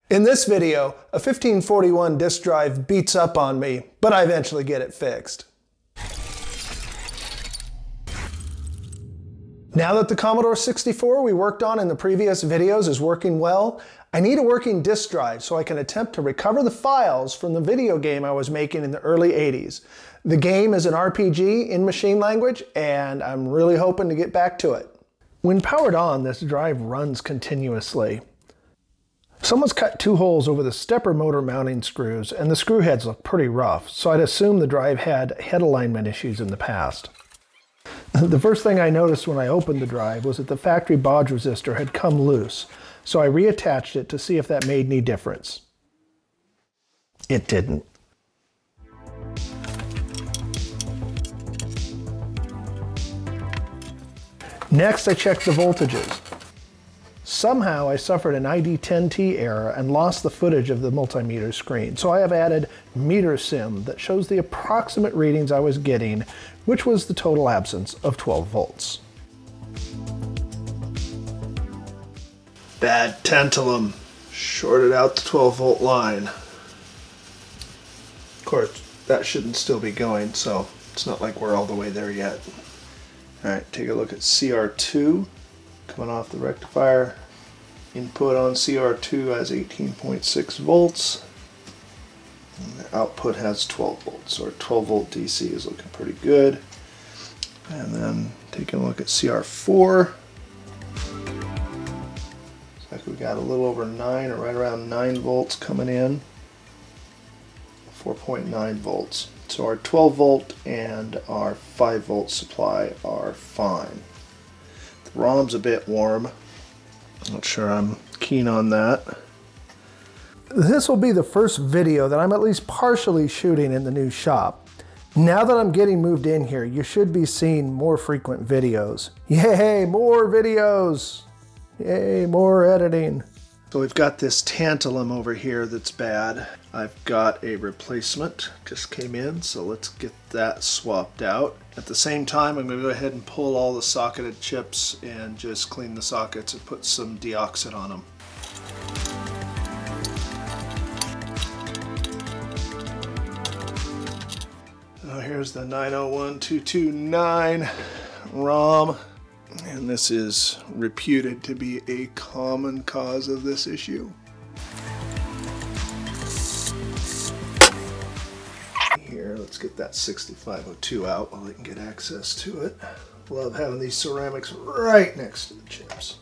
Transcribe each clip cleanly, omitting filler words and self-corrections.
In this video, a 1541 disk drive beats up on me, but I eventually get it fixed. Now that the Commodore 64 we worked on in the previous videos is working well, I need a working disk drive so I can attempt to recover the files from the video game I was making in the early 80s. The game is an RPG in machine language, and I'm really hoping to get back to it. When powered on, this drive runs continuously. Someone's cut 2 holes over the stepper motor mounting screws, and the screw heads look pretty rough, so I'd assume the drive had head alignment issues in the past. The first thing I noticed when I opened the drive was that the factory baud resistor had come loose, so I reattached it to see if that made any difference. It didn't. Next, I checked the voltages. Somehow I suffered an ID10T error and lost the footage of the multimeter screen, so I have added meter sim that shows the approximate readings I was getting, which was the total absence of 12 volts. Bad tantalum. Shorted out the 12 volt line. Of course, that shouldn't still be going, so it's not like we're all the way there yet. Alright, take a look at CR2 coming off the rectifier. Input on CR2 has 18.6 volts. And the output has 12 volts, so our 12 volt DC is looking pretty good. And then taking a look at CR4. Looks like we got a little over 9 or right around 9 volts coming in. 4.9 volts. So our 12 volt and our 5 volt supply are fine. The ROM's a bit warm. Not sure I'm keen on that. This will be the first video that I'm at least partially shooting in the new shop. Now that I'm getting moved in here, you should be seeing more frequent videos. Yay, more videos! Yay, more editing. So we've got this tantalum over here that's bad. I've got a replacement, just came in, so let's get that swapped out. At the same time, I'm going to go ahead and pull all the socketed chips and just clean the sockets and put some Deoxit on them. So here's the 901229 ROM. And this is reputed to be a common cause of this issue. Here, let's get that 6502 out while I can get access to it. Love having these ceramics right next to the chips.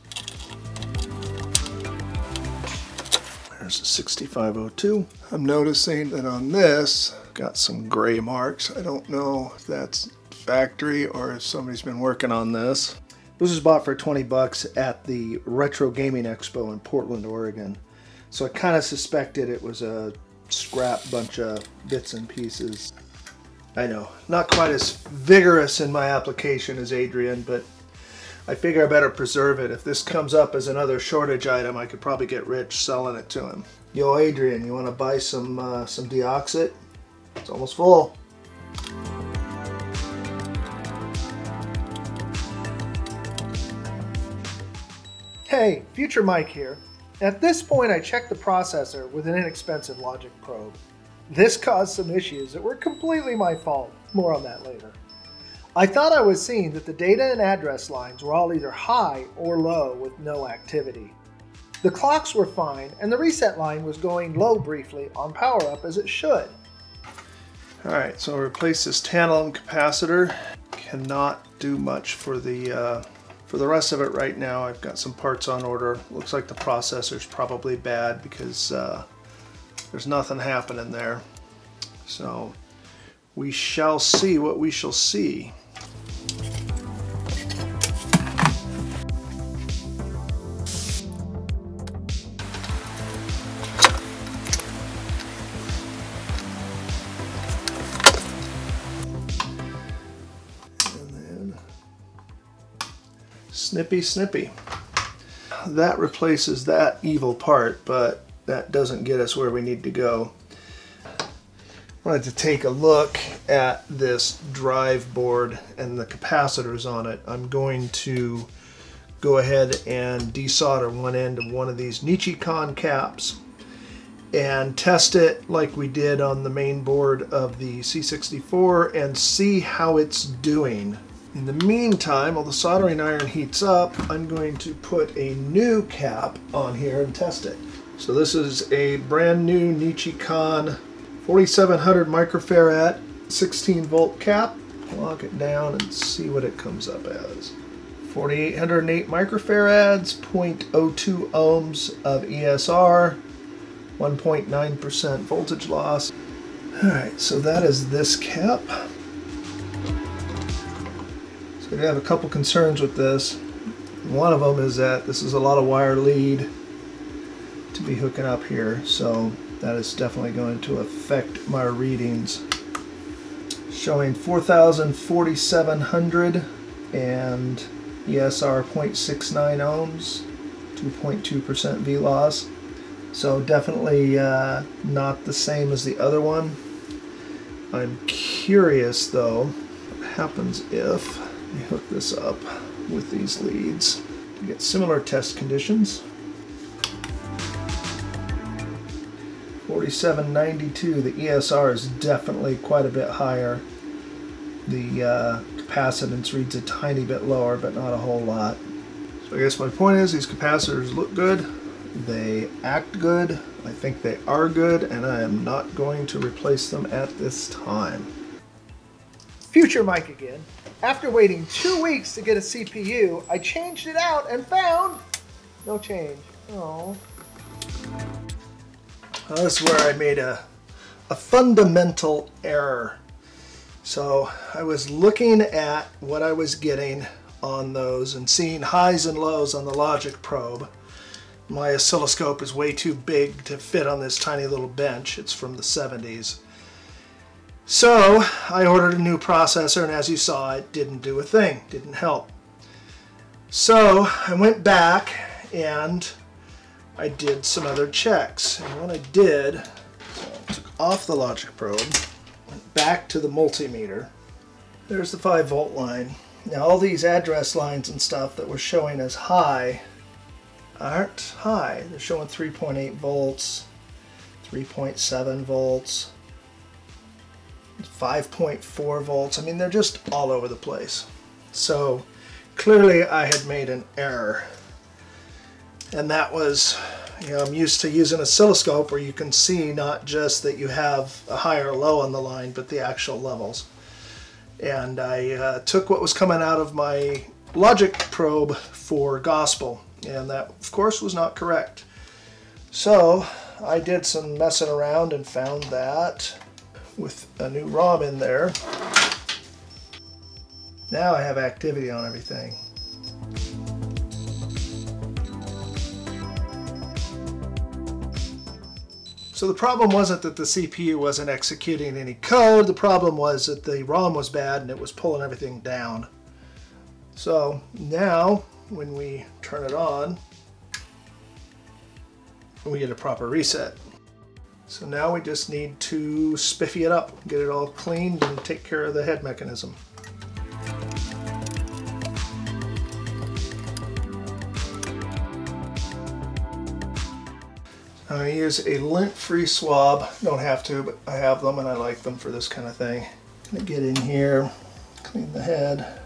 There's the 6502. I'm noticing that on this, got some gray marks. I don't know if that's factory or if somebody's been working on this. This was bought for 20 bucks at the Retro Gaming Expo in Portland, Oregon. So I kind of suspected it was a scrap bunch of bits and pieces. I know, not quite as vigorous in my application as Adrian, but I figure I better preserve it. If this comes up as another shortage item, I could probably get rich selling it to him. Yo, Adrian, you want to buy some Deoxit? It's almost full. Hey, Future Mike here. At this point I checked the processor with an inexpensive logic probe. This caused some issues that were completely my fault. More on that later. I thought I was seeing that the data and address lines were all either high or low with no activity. The clocks were fine and the reset line was going low briefly on power up as it should. Alright, so I'll replace this tantalum capacitor. Cannot do much for the rest of it right now. I've got some parts on order. Looks like the processor's probably bad because there's nothing happening there. So we shall see what we shall see. Snippy, snippy. That replaces that evil part, but that doesn't get us where we need to go. I wanted to take a look at this drive board and the capacitors on it. I'm going to go ahead and desolder one end of one of these Nichicon caps. and test it like we did on the main board of the C64 and see how it's doing. In the meantime, while the soldering iron heats up, I'm going to put a new cap on here and test it. So this is a brand new Nichicon 4700 microfarad 16 volt cap. Lock it down and see what it comes up as. 4808 microfarads, 0.02 ohms of ESR, 1.9% voltage loss. Alright, so that is this cap. So we have a couple concerns with this. One of them is that this is a lot of wire lead to be hooking up here, so that is definitely going to affect my readings. Showing 4,4700 and ESR 0.69 ohms, 2.2% V loss. So definitely not the same as the other one. I'm curious though, what happens if we hook this up with these leads to get similar test conditions. 4792, the ESR is definitely quite a bit higher. The capacitance reads a tiny bit lower, but not a whole lot. So I guess my point is these capacitors look good, they act good, I think they are good, and I am not going to replace them at this time. Future Mike again. After waiting 2 weeks to get a CPU, I changed it out and found no change. Oh. Well, this is where I made a fundamental error. So I was looking at what I was getting on those and seeing highs and lows on the logic probe. My oscilloscope is way too big to fit on this tiny little bench. It's from the 70s. So I ordered a new processor, and as you saw, it didn't do a thing, didn't help. So I went back and I did some other checks, and what I did, so I took off the logic probe, went back to the multimeter. There's the 5 volt line. Now all these address lines and stuff that were showing as high aren't high. They're showing 3.8 volts, 3.7 volts, 5.4 volts. I mean, they're just all over the place. So clearly I had made an error. And that was, you know, I'm used to using an oscilloscope where you can see not just that you have a high or low on the line, but the actual levels. And I took what was coming out of my logic probe for gospel, and that, of course, was not correct. So I did some messing around and found that with a new ROM in there, now I have activity on everything. So the problem wasn't that the CPU wasn't executing any code, the problem was that the ROM was bad and it was pulling everything down. So now, when we turn it on, we get a proper reset. So now we just need to spiffy it up, get it all cleaned, and take care of the head mechanism. I'm going to use a lint-free swab. Don't have to, but I have them and I like them for this kind of thing. I'm going to get in here, clean the head.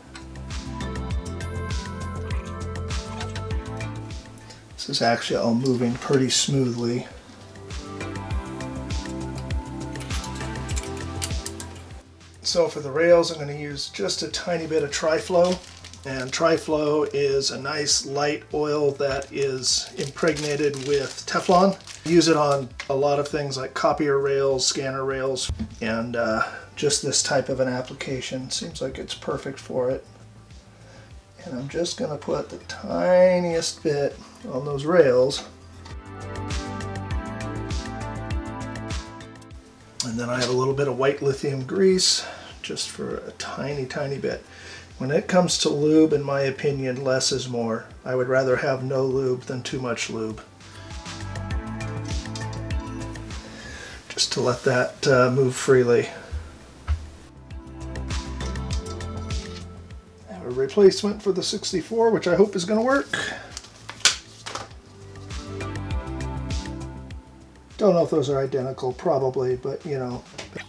This is actually all moving pretty smoothly. So for the rails, I'm going to use just a tiny bit of Triflow. And Triflow is a nice light oil that is impregnated with Teflon. Use it on a lot of things like copier rails, scanner rails, and just this type of an application. Seems like it's perfect for it. And I'm just going to put the tiniest bit on those rails. And then I have a little bit of white lithium grease, just for a tiny, tiny bit. When it comes to lube, in my opinion, less is more. I would rather have no lube than too much lube. Just to let that move freely. I have a replacement for the 64, which I hope is going to work. Don't know if those are identical, probably, but you know.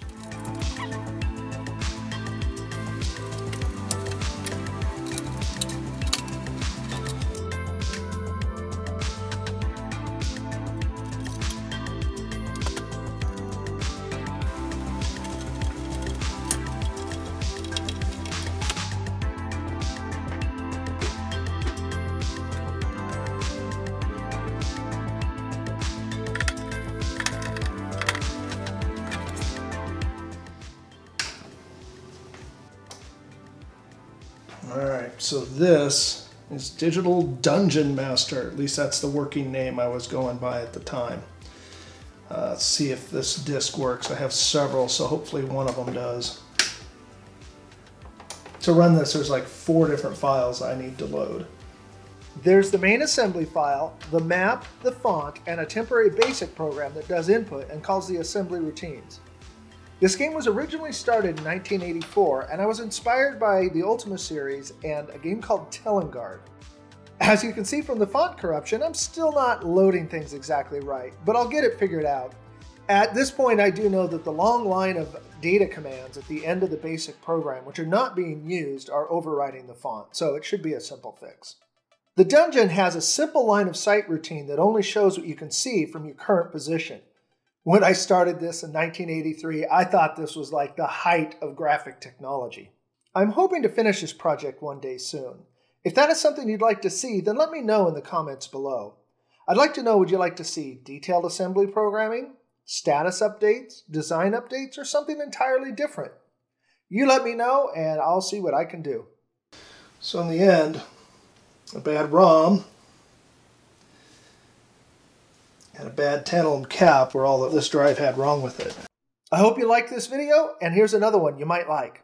Alright, so this is Digital Dungeon Master. At least that's the working name I was going by at the time. Let's see if this disk works. I have several, so hopefully one of them does. To run this, there's like 4 different files I need to load. There's the main assembly file, the map, the font, and a temporary basic program that does input and calls the assembly routines. This game was originally started in 1984, and I was inspired by the Ultima series and a game called Telengard. As you can see from the font corruption, I'm still not loading things exactly right, but I'll get it figured out. At this point, I do know that the long line of data commands at the end of the basic program, which are not being used, are overriding the font, so it should be a simple fix. The dungeon has a simple line of sight routine that only shows what you can see from your current position. When I started this in 1983, I thought this was like the height of graphic technology. I'm hoping to finish this project one day soon. If that is something you'd like to see, then let me know in the comments below. I'd like to know, would you like to see detailed assembly programming, status updates, design updates, or something entirely different? You let me know and I'll see what I can do. So in the end, a bad ROM and a bad tantalum cap were all that this drive had wrong with it. I hope you liked this video, and here's another one you might like.